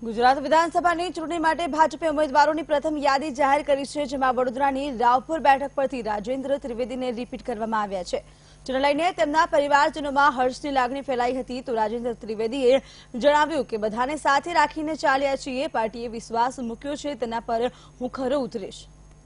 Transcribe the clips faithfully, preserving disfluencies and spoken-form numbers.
गुजरात विधानसभा चूंटणी माटे भाजपे उम्मीदवारों प्रथम यादी जाहिर करी है, जेमां वडोदरानी रावपुर बेठक परथी राजेन्द्र त्रिवेदी ने रिपीट करवामां आव्या छे। जेने लईने तेमना परिवारजनोमां हर्षनी लागणी फैलाई हती। तो राजेन्द्र त्रिवेदीए जणाव्युं के बधाने साथे राखीने चाल्या छीए, पार्टीए विश्वास मूक्यो छे तेना पर हुं खरो उतरीश।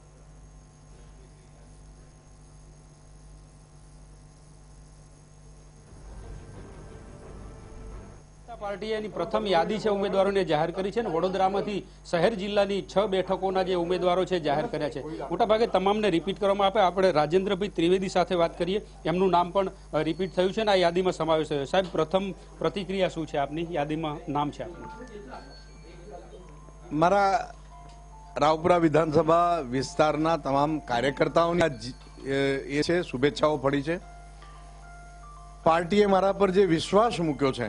पार्टीए प्रथम यादी है उम्मीदवारों ने जाहिर करी है। वडोदरा में शहर जिला छ बेठकों जे उम्मीदवारों है जाहिर कर्या छे। मोटा भागे तमाम ने रिपीट करवामां आवे। आपणे राजेन्द्रभाई त्रिवेदी साथे बात करीए, एमनुं नाम पण रिपीट थयुं छे ने आ यादी में समावेश थयो। साहेब, प्रथम प्रतिक्रिया शुं छे आपनी? यादी में नाम छे आपनुं? मारा रावपुरा विधानसभा विस्तारना तमाम कार्यकर्ताओं ए छे शुभेच्छाओं पड़ी छे। पार्टीए मारा पर जे विश्वास मूक्यो छे,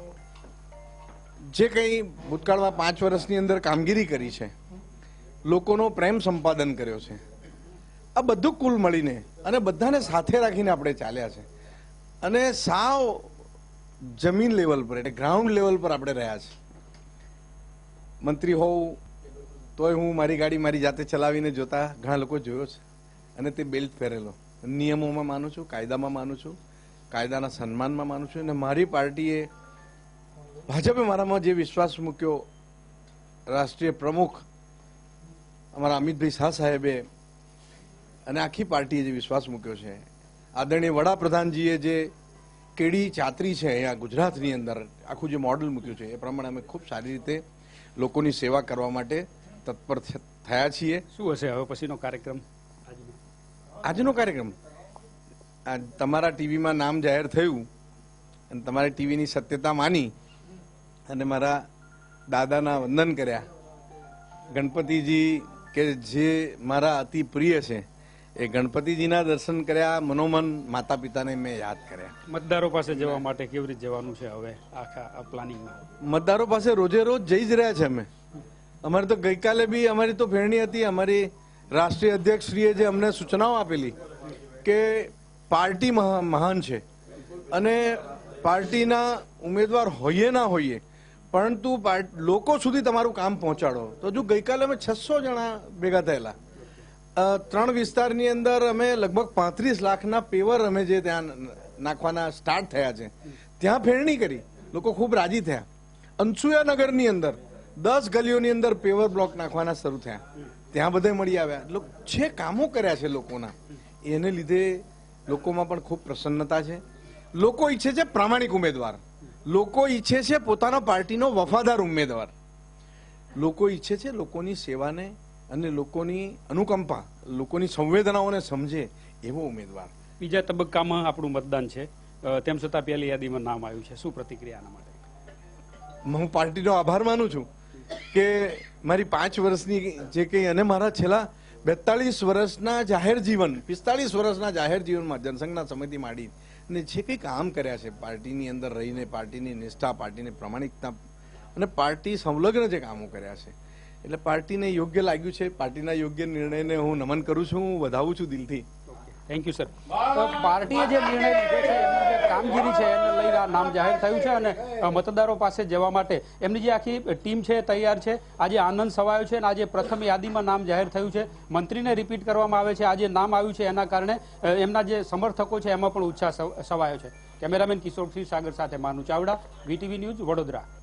जे कई भूतकाल में पांच वर्षनी अंदर कामगीरी करी है, लोकोनो प्रेम संपादन कर्यो छे, आ बधुं कुल मळीने अने बधाने साथे राखीने आपणे चाल्या छे अने साव जमीन लेवल पर एटले ग्राउंड लेवल पर आपणे रह्या छे। मंत्री होव तोय हूँ मारी गाड़ी मारी जाते चलावीने जोता घणा लोको जोयो छे अने ते बेल्ट पहेरेलो। नियमोमां मानु छुं, कायदामां मानु छुं, कायदाना सन्मानमां मानु छुं अने मारी पार्टीए भाजपे मारा में जे विश्वास मूक्यो, राष्ट्रीय प्रमुख अमरा अमित भाई शाह साहेबे अने आखी पार्टीए जे विश्वास मूक्यो छे, आदरणीय वडाप्रधानजीए जे केडी चातरी छे अहींया गुजरातनी अंदर आखुं जे मॉडल मूक्युं छे, ए प्रमाणे अमे खूब सारी रीते लोकोनी सेवा करवा माटे तत्पर थया छीए। शुं हशे हवे पछीनो कार्यक्रम? આજનો કાર્યક્રમ તમારા ટીવીમાં નામ જાહેર થયું અને તમારી ટીવીની સત્યતા માની અને મારા દાદાના વંદન કર્યા। ગણપતિજી કે જે મારા અતિ પ્રિય છે, એ ગણપતિજીના દર્શન કર્યા, મનોમન માતા પિતાને મેં યાદ કર્યા। મતદારો પાસે જવા માટે કેવી રીતે જવાનું છે હવે આખા આ પ્લાનિંગમાં? મતદારો પાસે રોજે રોજ જઈ જ રહ્યા છે અમે। અમારે તો ગઈકાલે બી અમારી તો ફેરણી હતી। અમારી રાષ્ટ્રીય અધ્યક્ષશ્રીએ જે અમને સૂચનાઓ આપેલી કે પાર્ટી મહાન છે અને પાર્ટીના ઉમેદવાર હોઈએ ના હોઈએ, પરંતુ લોકો સુધી તમારું કામ પહોંચાડો। તો જો ગઈકાલે અમે છસો જણા ભેગા થયેલા, ત્રણ વિસ્તારની અંદર અમે લગભગ પાંત્રીસ લાખના પેવર અમે જે ત્યાં નાખવાના સ્ટાર્ટ થયા છે, ત્યાં ફેરણી કરી, લોકો ખૂબ રાજી થયા। અનસુયાનગરની અંદર દસ ગલીઓની અંદર પેવર બ્લોક નાખવાના શરૂ થયા, ત્યાં બધે મળી આવ્યા। જે કામો કર્યા છે લોકોના, એને લીધે લોકોમાં પણ ખૂબ પ્રસન્નતા છે। લોકો ઈચ્છે છે પ્રામાણિક ઉમેદવાર, લોકો ઈચ્છે છે પોતાના પાર્ટીનો વફાદાર ઉમેદવાર, લોકો ઈચ્છે છે લોકોની સેવાને અને લોકોની અનુકંપા, લોકોની સંવેદનાઓને સમજે એવો ઉમેદવાર। બીજા તબક્કામાં આપણું મતદાન છે, તેમ છતાં પહેલી યાદીમાં નામ આવ્યું છે, શું પ્રતિક્રિયા આના માટે? હું પાર્ટીનો આભાર માનું છું કે મારી પાંચ વર્ષની જે કંઈ અને મારા છેલ્લા બેતાલીસ વર્ષના જાહેર જીવન, પિસ્તાલીસ વર્ષના જાહેર જીવનમાં જનસંઘના સમયથી માંડી ને જે કંઈ કામ કર્યા છે પાર્ટીની અંદર રહીને, પાર્ટીની નિષ્ઠા, પાર્ટીની પ્રામાણિકતા અને પાર્ટી સંલગ્ન જે કામો કર્યા છે, એટલે પાર્ટીને યોગ્ય લાગ્યું છે। પાર્ટીના યોગ્ય નિર્ણયને હું નમન કરું છું, હું વધાવું છું દિલથી। Thank you sir. પાર્ટીએ જે નિર્ણય લીધો છે, એમની જે કામગીરી છે એને લઈને આ નામ જાહેર થયું છે અને મતદારો પાસે જવા માટે એમની જે આખી ટીમ છે તૈયાર છે। આજે આનંદ છવાયો છે અને આજે પ્રથમ યાદીમાં નામ જાહેર થયું છે, મંત્રીને રિપીટ કરવામાં આવે છે। આજે નામ આવ્યું છે એના કારણે એમના જે સમર્થકો છે એમાં પણ ઉત્સાહ છવાયો છે। કેમેરામેન કિશોર સિંહ સાગર સાથે માનુ ચાવડા, વીટીવી ન્યૂઝ, વડોદરા।